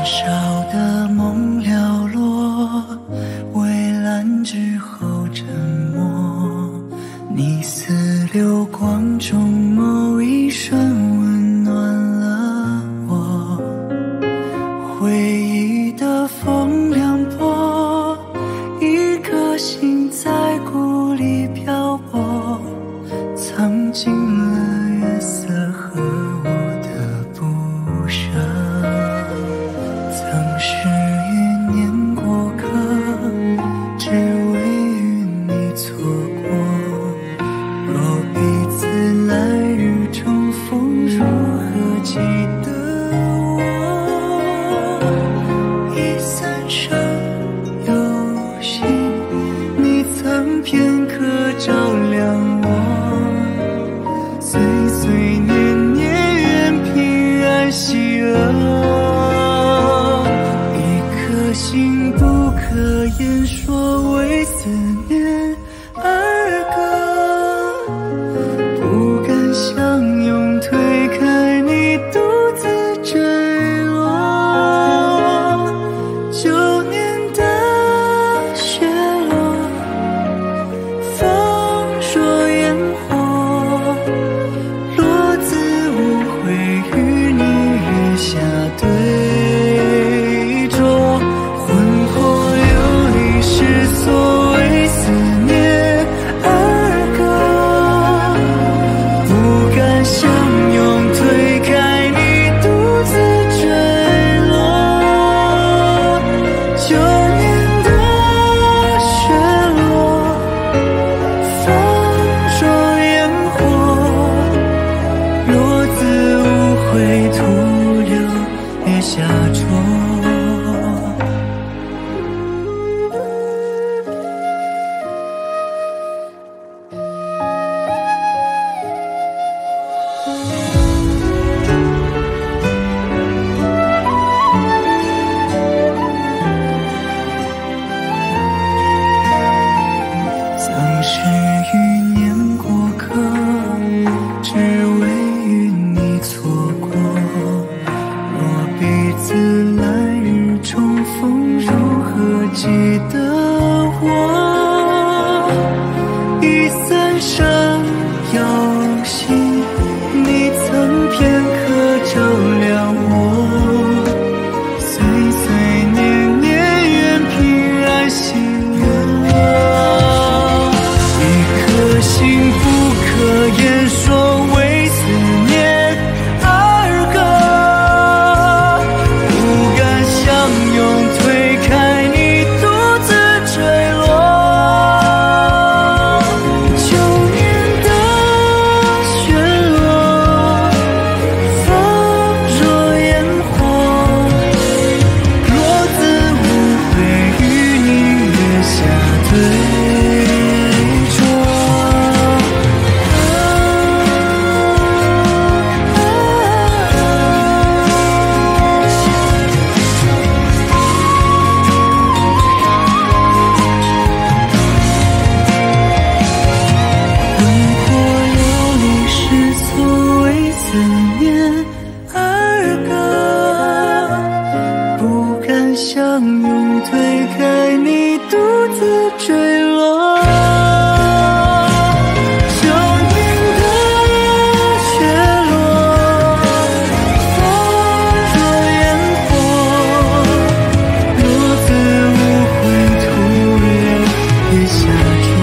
少的梦寥落，蔚蓝之后沉默。你似流光中某一瞬温暖了我，回忆的风凉薄，一颗心在故里漂泊，藏进了月色和我的不舍。曾是余年过客，只为与你错过。若彼此来日重逢，如何记得我？一三生有幸，你曾片刻照亮我，岁岁年年愿平安喜乐。心不可言说，为思念而歌，不敢相拥，推开你独自坠落。旧年的雪落，风若烟火，落字无悔与你月下对酌。所谓思念而歌，不敢相拥，推开你独自坠落。旧年的雪落，风若烟火，落字无悔，徒留月下酌。曾是余年过客，只为与你错过。若彼此来日重逢，如何记得我？一三生有幸，你曾片刻照亮我，岁岁年年愿平安喜乐。心不可言说，为思念而歌，不敢相拥，推开你独自坠落。旧年的雪落，风若烟火，落字无悔与你月下对。相拥，推开你独自坠落。旧年的雪落，风若烟火，落字无悔，徒留月下